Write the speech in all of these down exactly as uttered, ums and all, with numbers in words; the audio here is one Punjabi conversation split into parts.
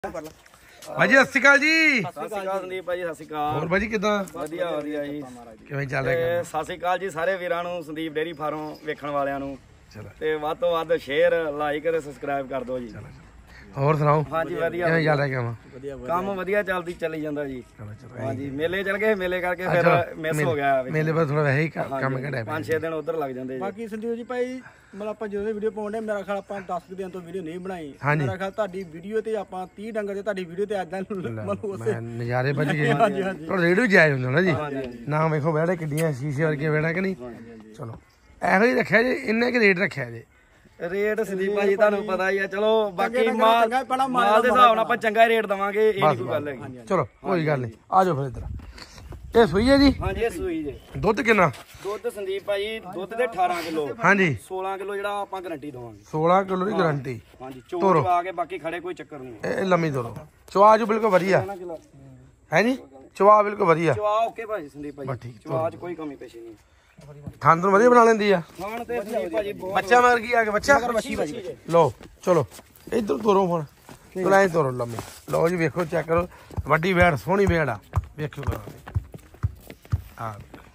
ਭਾਜੀ ਸਤਿ ਸ਼੍ਰੀ ਅਕਾਲ ਜੀ। ਸਤਿ ਸ਼੍ਰੀ ਅਕਾਲ ਸੰਦੀਪ ਭਾਜੀ, ਸਤਿ ਸ਼੍ਰੀ ਅਕਾਲ। ਹੋਰ ਭਾਜੀ ਕਿਦਾਂ? ਵਧੀਆ ਵਧੀਆ ਜੀ। ਕਿਵੇਂ ਚੱਲ ਰਿਹਾ? ਸਤਿ ਸ਼੍ਰੀ ਅਕਾਲ ਜੀ ਸਾਰੇ ਵੀਰਾਂ ਨੂੰ, ਸੰਦੀਪ ਡੇਅਰੀ ਫਾਰਮ ਵੇਖਣ ਵਾਲਿਆਂ ਨੂੰ। ਚਲੋ ਤੇ ਵੱਧ ਤੋਂ ਵੱਧ ਸ਼ੇਅਰ, ਲਾਈਕ ਤੇ ਸਬਸਕ੍ਰਾਈਬ ਕਰ ਦਿਓ ਜੀ। ਹੋਰ ਸੁਣਾਓ? ਹਾਂਜੀ ਵਧੀਆ। ਕਿਵੇਂ ਚੱਲ ਰਿਹਾ ਕੰਮ? ਕੰਮ ਵਧੀਆ ਚੱਲਦੀ ਚੱਲੀ ਜਾਂਦਾ ਜੀ। ਚਲੋ ਚਲੋ। ਹਾਂਜੀ ਮੇਲੇ ਚੱਲ ਗਏ, ਮੇਲੇ ਕਰਕੇ ਫਿਰ ਮਿਸ ਹੋ ਗਿਆ। ਮੇਲੇ ਪਰ ਥੋੜਾ ਵੈਸੇ ਹੀ ਕੰਮ ਘੜਿਆ ਪੰਜ ਛੇ ਦਿਨ ਉਧਰ ਲੱਗ ਜਾਂਦੇ ਜੀ। ਬਾਕੀ ਸੰਦੀਪ ਜੀ ਭਾਈ ਮਤਲਬ ਆਪਾਂ ਜਦੋਂ ਵੀਡੀਓ ਪਾਉਂਦੇ ਮੇਰਾ ਖਿਆਲ ਆਪਾਂ ਦਸ ਦਿਨ ਤੋਂ ਵੀਡੀਓ ਨਹੀਂ ਬਣਾਈ। ਮੇਰਾ ਖਿਆਲ ਤੁਹਾਡੀ ਵੀਡੀਓ ਤੇ ਆਪਾਂ ਤੀਹ ਡੰਗਰ ਤੇ ਤੁਹਾਡੀ ਵੀਡੀਓ ਤੇ ਐਦਾਂ ਮਤਲਬ ਉਸੇ ਨਜ਼ਾਰੇ ਵੱਜ ਗਏ। ਥੋੜਾ ਰੇਡੀਓ ਜਾਇਜ਼ ਹੁੰਦਾ ਨਾ ਜੀ। ਨਾ ਵੇਖੋ ਵਿਹੜੇ ਕਿੱਡੀਆਂ ਸ਼ੀਸ਼ੇ ਵਰਗੀਆਂ ਵਿਹੜਾ ਕਿ ਨਹੀਂ। ਚਲੋ ਇਹੋ ਹੀ ਰੱਖਿਆ ਜੀ, ਇੰਨੇ ਕਿ ਰੇਟ ਰੱਖਿਆ ਜੀ। ਰੇਟ ਸੰਦੀਪ ਭਾਜੀ ਤੁਹਾਨੂੰ ਪਤਾ ਹੀ ਆ। ਚਲੋ ਬਾਕੀ ਮਾਲ ਮਾਲ ਦੇ ਹਿਸਾਬ ਨਾਲ ਆਪਾਂ ਚੰਗਾ ਰੇਟ ਦਵਾਂਗੇ, ਇਹ ਨਹੀਂ ਕੋਈ ਗੱਲ ਹੈਗੀ। ਚਲੋ ਕੋਈ ਗੱਲ ਨਹੀਂ, ਆ ਜਾਓ ਫਿਰ ਇੱਧਰ। ਇਹ ਸੂਈ ਹੈ ਜੀ? ਹਾਂਜੀ ਇਹ ਸੂਈ ਜੇ। ਦੁੱਧ ਕਿੰਨਾ? ਦੁੱਧ ਸੰਦੀਪ ਭਾਜੀ ਦੁੱਧ ਦੇ ਅਠਾਰਾਂ ਕਿਲੋ। ਹਾਂਜੀ ਸੋਲਾਂ ਕਿਲੋ ਜਿਹੜਾ ਆਪਾਂ ਗਾਰੰਟੀ ਦਵਾਂਗੇ। ਸੋਲਾਂ ਕਿਲੋ ਦੀ ਗਾਰੰਟੀ। ਹਾਂਜੀ ਚੋਰ ਆ ਕੇ ਬਾਕੀ ਖੜੇ ਕੋਈ ਚੱਕਰ ਨਹੀਂ। ਇਹ ਲੰਮੀ ਤੋਰੋ। ਚਵਾ ਜੋ ਬਿਲਕੁਲ ਵਧੀਆ ਹੈ ਜੀ। ਚਵਾ ਬਿਲਕੁਲ ਵਧੀਆ। ਚਵਾ ਓਕੇ ਭਾਜੀ ਸੰਦੀਪ ਭਾਜੀ, ਚਵਾ ਚ ਕੋਈ ਕਮੀ ਪੇਸ਼ੀ ਨਹੀਂ। ਖਾਣ ਤੋਂ ਵਧੀਆ ਬਣਾ ਲੈਂਦੀ ਆ। ਖਾਣ ਤੇ ਸੰਦੀਪ ਭਾਜੀ ਬੱਚਾ ਮਗਰ ਕੀ ਆ ਕੇ ਬੱਚਾ ਲਓ। ਚਲੋ ਇੱਧਰ ਤੋਰੋ ਹੁਣ, ਤੁਲਾਈ ਤੋਰੋ ਲੰਮੀ। ਲਓ ਜੀ ਵੇਖੋ, ਚੈੱਕ ਕਰੋ, ਵੱਡੀ ਵੈੜ, ਸੋਹਣੀ ਵੈੜ ਆ। ਵੇਖੋ ਕਰੋ ਆ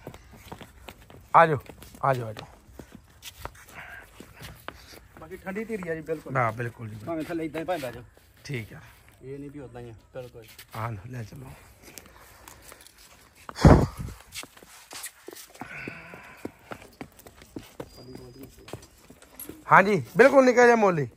ਆ ਜਾਓ ਆ ਜਾਓ ਆ ਜਾਓ। ਬਾਕੀ ਠੰਡੀ ਧੀਰੀ ਆ ਜੀ ਬਿਲਕੁਲ। ਹਾਂ ਬਿਲਕੁਲ ਜੀ, ਭਾਵੇਂ ਥੱਲੇ ਇਦਾਂ ਹੀ ਭਾਂਦਾ ਜੋ। ਠੀਕ ਆ। ਇਹ ਨਹੀਂ ਵੀ ਉਦਾਂ ਹੀ ਆ ਬਿਲਕੁਲ। ਹਾਂ ਲੈ ਚਲੋ। ਹਾਂਜੀ ਬਿਲਕੁਲ ਨਿਕਾ ਜਾ ਮੋਲੀ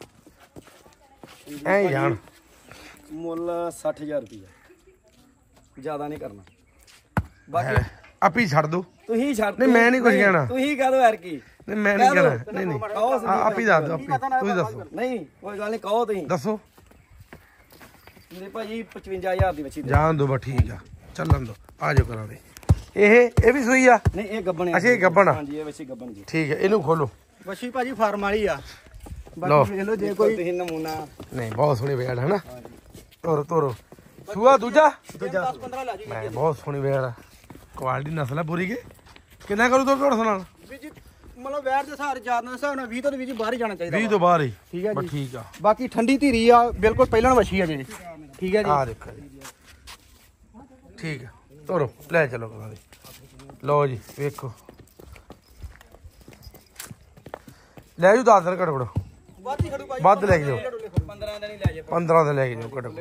ਐ ਜਾਣ। ਮੁੱਲ ਸੱਠ ਹਜ਼ਾਰ ਰੁਪਇਆ, ਜ਼ਿਆਦਾ ਨਹੀਂ ਕਰਨਾ। ਬਾਕੀ ਆਪੀ ਛੱਡ ਦੋ। ਤੁਸੀਂ ਛੱਡ। ਨਹੀਂ ਮੈਂ ਨਹੀਂ ਕੁਝ ਕਹਿਣਾ। ਤੁਸੀਂ ਕਹਿ ਦੋ ਯਾਰ ਕੀ। ਨਹੀਂ ਮੈਂ ਨਹੀਂ ਕਹਿਣਾ। ਨਹੀਂ ਨਹੀਂ ਆਪੀ ਦੱਸ ਦੋ, ਆਪੀ ਤੁਸੀਂ ਦੱਸੋ। ਨਹੀਂ ਕੋਈ ਗੱਲ ਨਹੀਂ, ਕਹੋ ਤੁਸੀਂ ਦੱਸੋ। ਮੇਰੇ ਭਾਜੀ ਪਚਵੰਜਾ ਹਜ਼ਾਰ ਦੀ ਬੱਚੀ ਦੇ। ਜਾਣ ਦੋ ਬਸ, ਠੀਕ ਆ, ਚੱਲਣ ਦੋ। ਆ ਜਾਓ ਕਰਾਂਗੇ। ਇਹ ਇਹ ਵੀ ਸੂਈ ਆ? ਨਹੀਂ ਇਹ ਗੱਬਣ ਹੈ। ਅੱਛਾ ਇਹ ਗੱਬਣ ਆ। ਹਾਂਜੀ ਇਹ ਬੱਚੀ ਗੱਬਣ ਜੀ। ਠੀਕ ਹੈ, ਇਹਨੂੰ ਖੋਲੋ। ਵਸ਼ੀ ਭਾਜੀ ਫਾਰਮ ਵਾਲੀ ਆ। ਲਓ ਵੇਖ ਲਓ ਜੇ ਕੋਈ ਤੁਸੀਂ ਨਮੂਨਾ। ਨਹੀਂ ਬਹੁਤ ਸੋਹਣੀ ਵੇੜ ਹੈ ਨਾ। ਤੋਰੋ ਤੋਰੋ। ਸੂਆ ਦੂਜਾ ਦਸ ਪੰਦਰਾਂ ਲੈ ਜੀ। ਮੈਂ ਬਹੁਤ ਸੋਹਣੀ ਵੇੜ ਆ। ਕੁਆਲਿਟੀ ਨਸਲ ਆ ਪੂਰੀ ਕੇ। ਕਿੰਨਾ ਕਰੂ ਦੋ ਢੋੜ ਨਾਲ? ਵੀ ਜੀ ਮਤਲਬ ਵੈਰ ਦੇ ਹਿਸਾਬ ਜਾਤ ਦੇ ਹਿਸਾਬ ਨਾਲ ਵੀਹ ਤੋਂ ਵੀ ਜੀ ਬਾਹਰ ਹੀ ਜਾਣਾ ਚਾਹੀਦਾ। ਵੀਹ ਤੋਂ ਬਾਹਰ ਹੀ। ਠੀਕ ਹੈ ਬਸ ਜੀ। ਠੀਕ ਆ। ਬਾਕੀ ਠੰਡੀ ਧੀਰੀ ਆ ਬਿਲਕੁਲ, ਪਹਿਲਾਂ ਵਸ਼ੀ ਆ ਜੀ। ਠੀਕ ਹੈ ਜੀ। ਆ ਦੇਖੋ ਜੀ, ਠੀਕ ਆ। ਤੋਰੋ ਲੈ ਚਲੋ ਕਰਾਂਗੇ। ਲਓ ਜੀ ਵੇਖੋ, ਲੈ ਜਾਓ ਦਸ ਦਿਨ ਘੜੋ। ਵੱਧ ਹੀ ਖੜੂ ਭਾਜੀ, ਵੱਧ ਲੈ ਕੇ ਜਾਓ। ਪੰਦਰਾਂ ਦਿਨ ਹੀ ਲੈ ਜਾ। ਪੰਦਰਾਂ ਦਿਨ ਲੈ ਕੇ ਜਾਓ ਘੜੋ।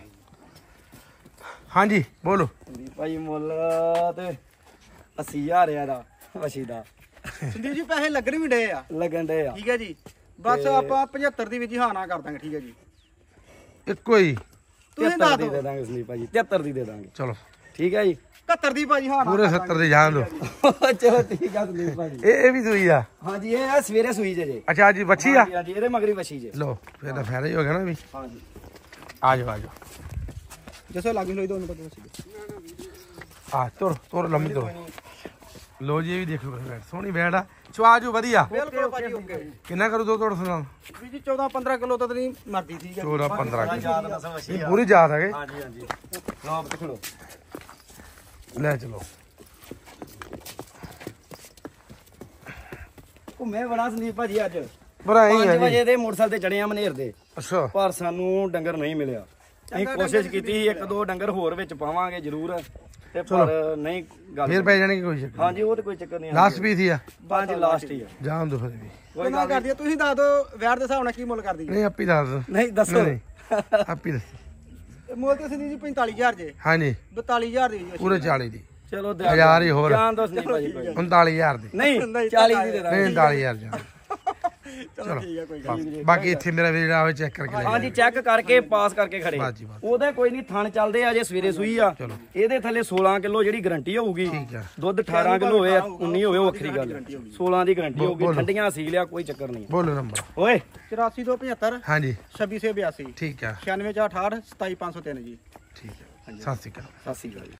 ਹਾਂਜੀ ਬੋਲੋ। ਭਾਜੀ ਮੁੱਲ ਤੇ ਅੱਸੀ ਹਜ਼ਾਰ ਆ ਦਾ ਬੱਚੀ ਦਾ। ਸੰਦੀਪ ਜੀ ਪੈਸੇ ਲੱਗਣ ਵੀ ਡੇ ਆ। ਲੱਗਣ ਦੇ ਆ। ਠੀਕ ਹੈ ਜੀ। ਬਸ ਆਪਾਂ ਪਝੱਤਰ ਦੀ ਵਿੱਚ ਹੀ ਹਾਂ ਨਾ ਕਰ ਦਾਂਗੇ। ਠੀਕ ਹੈ ਜੀ। ਇੱਕੋ ਹੀ। ਤੁਸੀਂ ਦੱਸ ਦੀ ਦਿਓ। ਦੇ ਦਾਂਗੇ ਸੰਦੀਪ ਭਾਜੀ, ਤਿਹੱਤਰ ਦੀ ਦੇ ਦਾਂਗੇ। ਚਲੋ ਠੀਕ ਹੈ ਜੀ। ਇਕਹੱਤਰ ਦੀ ਭਾਜੀ ਹਾਂ ਨਾ ਪੂਰੇ ਸੱਤਰ ਦੇ ਜਾਣ ਦੋ। ਚਲੋ ਠੀਕ ਆ ਸੰਦੀਪ ਭਾਜੀ। ਇਹ ਇਹ ਵੀ ਸੂਈ ਆ? ਹਾਂਜੀ ਇਹ ਆ ਸਵੇਰੇ ਸੂਈ ਜੇ ਜੇ। ਅੱਛਾ ਅੱਜ ਬੱਚੀ ਆ? ਹਾਂਜੀ ਇਹਦੇ ਮਗਰੀ ਬੱਚੀ ਜੇ। ਲੋ ਫਿਰ ਤਾਂ ਫਾਇਦਾ ਹੀ ਹੋ ਗਿਆ ਨਾ ਵੀ। ਹਾਂਜੀ ਆ ਜਾਓ ਆ ਜਾਓ। ਜਿਵੇਂ ਲੱਗ ਲੋਈ ਤੁਹਾਨੂੰ ਪਤਾ ਸੀ। ਆ ਤੁਰ ਤੁਰ ਲੰਮੀ ਤੁਰ। ਲੋ ਜੀ ਇਹ ਵੀ ਦੇਖੋ ਬੈਠ, ਸੋਹਣੀ ਬੈਠ ਆ। ਚਵਾਜੂ ਵਧੀਆ। ਬਿਲਕੁਲ ਭਾਜੀ ਓਕੇ। ਕਿੰਨਾ ਕਰੂ ਦੋ ਤੋੜ ਸੁਣਾ? ਵੀ ਜੀ ਚੌਦਾਂ ਪੰਦਰਾਂ ਕਿਲੋ ਤਾਂ ਨਹੀਂ ਮਰਦੀ। ਠੀਕ ਹੈ। ਚੌਦਾਂ ਪੰਦਰਾਂ ਕਿਲੋ ਯਾਦ ਦੱਸੋ ਬੱਚੀ ਇਹ ਪੂਰੀ ਯਾਦ ਹੈਗੇ। ਹਾਂਜੀ ਹਾਂਜੀ ਲਓ ਪਕੜੋ। ਲੈ ਚਲੋ। ਘੁੰਮੇ ਬੜਾ ਸੰਦੀਪ ਭਾਜੀ ਅੱਜ। ਬਰਾ ਹੀ ਪੰਜ ਹੈ ਵਜੇ ਜੀ। ਦੇ ਮੋਟਰਸਾਈਕਲ ਤੇ ਚੜੇ ਆ ਮਨੇਰ ਦੇ, ਅੱਛਾ ਪਰ ਸਾਨੂੰ ਡੰਗਰ ਨਹੀਂ ਮਿਲਿਆ। ਅਸੀਂ ਕੋਸ਼ਿਸ਼ ਕੀਤੀ ਸੀ ਇੱਕ ਦੋ ਡੰਗਰ ਹੋਰ ਵਿੱਚ ਪਾਵਾਂਗੇ ਜ਼ਰੂਰ, ਤੇ ਪਰ ਨਹੀਂ ਗੱਲ। ਫਿਰ ਪੈ ਜਾਣਗੇ ਕੋਈ ਚੱਕਰ। ਹਾਂਜੀ ਉਹ ਤੇ ਕੋਈ ਚੱਕਰ ਨਹੀਂ। ਲਾਸਟ ਪੀਸ ਹੀ ਆ? ਪੰਜ ਲਾਸਟ ਹੀ ਆ। ਜਾਣ ਦੋ ਫਿਰ ਵੀ। ਕੋਈ ਨਾ ਕਰਦੀ ਤੁਸੀਂ ਦੱਸ ਦਿਓ ਵੈਰ ਦੇ ਹਿਸਾਬ ਨਾਲ ਕੀ ਮੁੱਲ ਕਰਦੀ ਨਹੀਂ ਆਪੀ ਦੱਸ ਦੋ। ਨਹੀਂ ਦੱਸੋ। ਨਹੀਂ ਆਪੀ ਦੱਸ। ਮੁੱਲ ਤੇ ਸੰਦੀਪ ਜੀ ਪੈਂਤਾਲੀ ਹਜ਼ਾਰ ਜੇ। ਹਾਂਜੀ ਬਤਾਲੀ ਹਜ਼ਾਰ ਦੀ ਜੀ। ਪੂਰੇ ਚਾਲੀ ਦੀ। ਚਲੋ ਹਜ਼ਾਰ ਹੀ ਹੋਰ। ਜਾਣ ਦੋ ਸੰਦੀਪ ਭਾਜੀ ਕੋਈ ਉਨਤਾਲੀ ਹਜ਼ਾਰ ਦੀ। ਨਹੀਂ ਚਾਲੀ ਦੀ ਦੇ ਦਾਂਗੇ। ਨਹੀਂ ਉਨਤਾਲੀ ਹਜ਼ਾਰ ਜਾਣ। ਚਲੋ ਠੀਕ ਹੈ ਕੋਈ ਗੱਲ ਬਸ ਬਾਕੀ ਇੱਥੇ ਮੇਰਾ ਵੀਰ ਆਵੇ ਚੈੱਕ ਕਰਕੇ ਲੈ ਹਾਂਜੀ ਚੈੱਕ ਕਰਕੇ ਪਾਸ ਕਰਕੇ ਖੜੇ। ਬਸ ਜੀ ਬਸ। ਉਹਦੇ ਕੋਈ ਨਹੀਂ, ਥਣ ਚੱਲਦੇ ਆ ਜੇ ਸਵੇਰੇ ਸੂਈ ਆ। ਇਹਦੇ ਥੱਲੇ ਸੋਲਾਂ ਕਿਲੋ ਜਿਹੜੀ ਗਾਰੰਟੀ ਹੋਊਗੀ। ਠੀਕ ਆ। ਦੁੱਧ ਅਠਾਰਾਂ ਕਿਲੋ ਹੋਵੇ ਉੱਨੀ ਹੋਵੇ ਉਹ ਵੱਖਰੀ ਗੱਲ। ਸੋਲਾਂ ਦੀ ਗਾਰੰਟੀ ਹੋਊਗੀ। ਠੰਡੀਆਂ ਸੀ ਲਿਆ ਕੋਈ ਚੱਕਰ ਨਹੀਂ। ਬੋਲੋ ਨੰਬਰ। ਓਏ ਚੁਰਾਸੀ ਦੋ ਪਝੱਤਰ ਹਾਂਜੀ ਛੱਬੀ ਛੇ ਬਿਆਸੀ ਠੀਕ ਆ। ਛਿਆਨਵੇਂ ਚਾਰ ਅਠਾਹਠ ਸਤਾਈ ਪੰਜ ਸੌ ਤਿੰਨ ਜੀ। ਠੀਕ ਹੈ। ਸਤਿ ਸ਼੍ਰੀ ਅਕਾਲ। ਸਤਿ ਸ਼੍ਰੀ ਅਕਾਲ ਜੀ।